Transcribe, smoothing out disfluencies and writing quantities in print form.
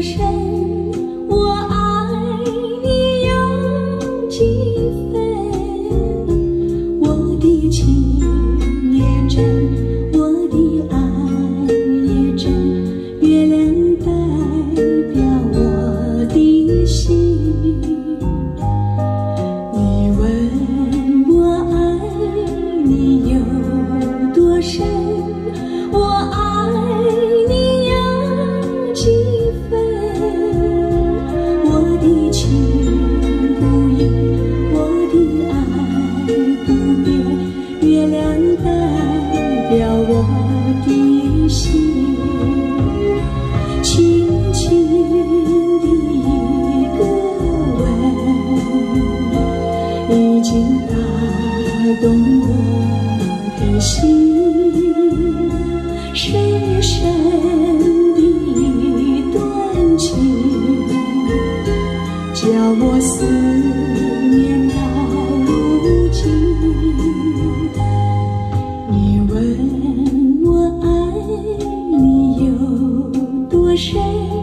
深，我爱你有几分？我的情也真，我的爱也真，月亮代表我的心。你问我爱你有多深？我爱你有几分？我的情不移，我的爱不变，月亮代表我的心。轻轻的一个吻，已经打动我的心。深深的一段情，叫我思念到如今。你问我爱你有多深？